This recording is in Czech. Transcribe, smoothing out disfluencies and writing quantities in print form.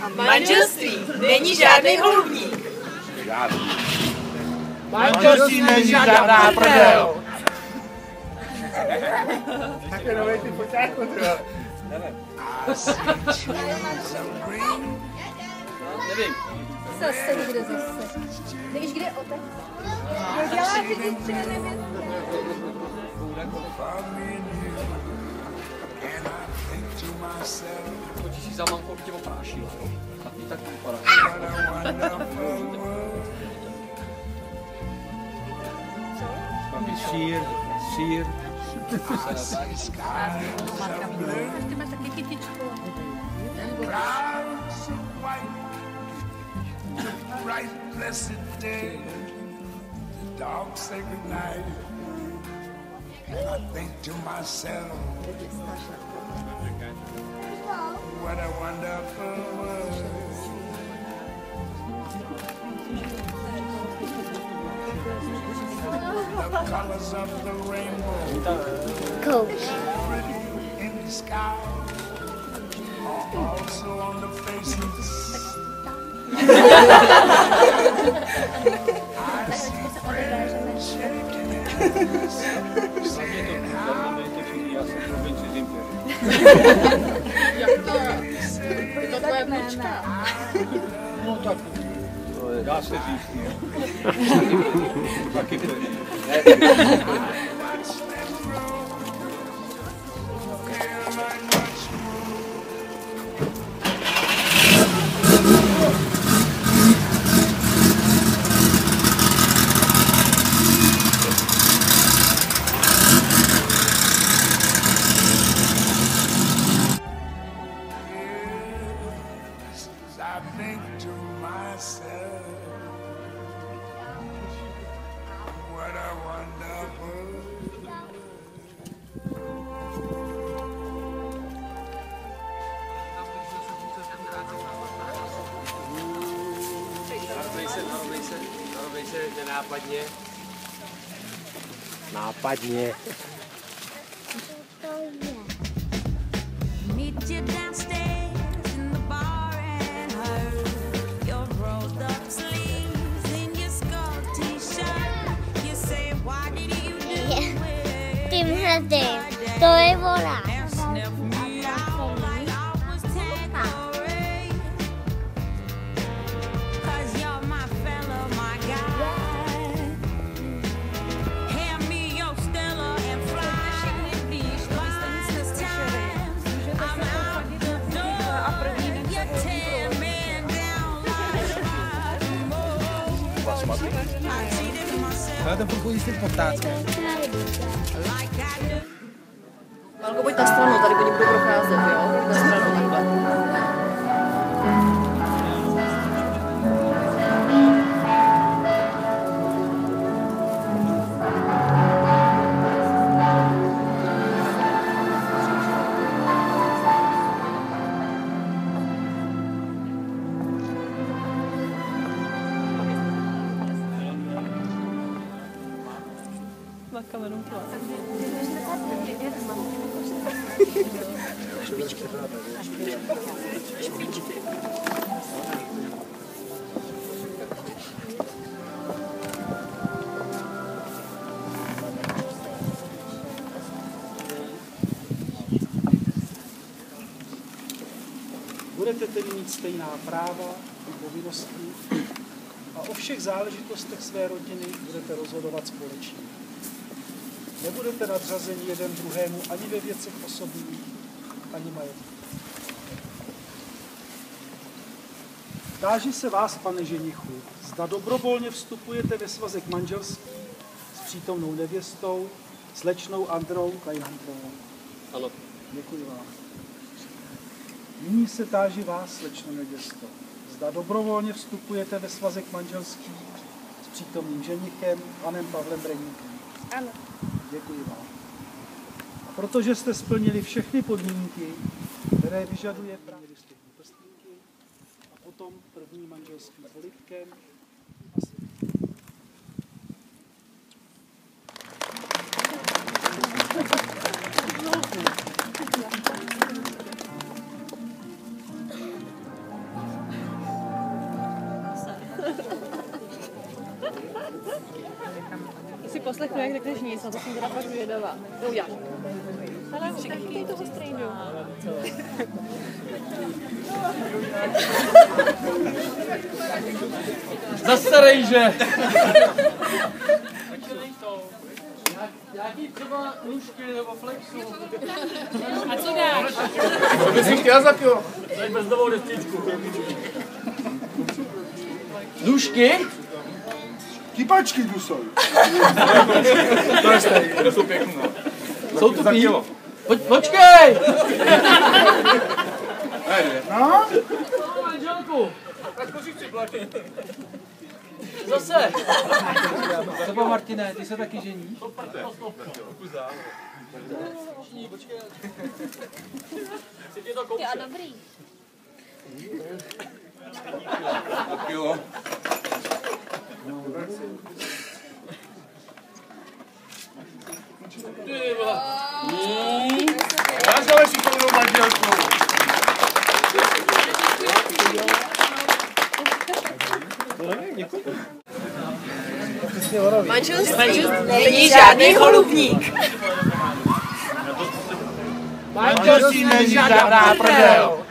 Manželství není žádný holubník. Manželství není žádná prdel. Tak je novej ty poťáku, třeba. Nevím. Zase někde zase. Nevíš, kde je otek? Dělá ty třeba nevěc. Chodíš si za mamkou, tě oprášila. A ty tak vypadá. Sír. Ty máš taky kytičku. Right blessed day, the dogs say goodnight, and I think to myself, what a wonderful world. The colors of the rainbow, in the sky, are also on the faces. I see friends shaking hands, saying how To tvoje vnučka. No tak, dá se říct. Taky to I think to myself, what a wonderful narovnej se nenápadně. Nápadně. Meet you downstairs in the bar and her. Your rolled up sleeves in your skull t-shirt. You say, why did you do it? Tímhle to je voda. And sniff me out like I was Tanqueray. 'Cause you're my fella, my guy. Hand me your Stella and fly. This time, I'm out the door. You tear me down like a mole. I cheated myself Ale to pokud jste potáckem. like I do. Malko, pojď na stranu, tady oni budou procházet, jo? Na stranu takhle. Na kameru to. Budete tedy mít stejná práva a povinnosti a o všech záležitostech své rodiny budete rozhodovat společně. Nebudete nadřazeni jeden druhému ani ve věcech osobních, ani majetku. Táži se vás, pane ženichu, zda dobrovolně vstupujete ve svazek manželství s přítomnou nevěstou, slečnou Androu Kleinhandlovou. Ano. Děkuji vám. Nyní se táži vás, slečno nevěsto, zda dobrovolně vstupujete ve svazek manželský s přítomným ženichem Panem Pavlem Breníkem. Ano. Děkuji vám. A protože jste splnili všechny podmínky, které vyžaduje právě vystupní prstínky, a potom první manželský polibkem a světkem. řeknu, jak řekneš nic, na to jsem teda fakt zvědavá. To uděláš. Ale nechytej toho strandu. Zase rejže. Nějaký třeba nůžky nebo flexu. A co dáš? Co bys si chtěla za kilo? Daj brzdovou destičku. Nůžky? Kypačky tu jsou. To jsou pěkné. Jsou tupý. Počkej! No? Manželku. Zase. Třeba Martine, ty se taky žení? Jo, dobrý. Jo. Já jsem si koupil manželku. Manželství není žádný holubník. Manželství není žádná prdel.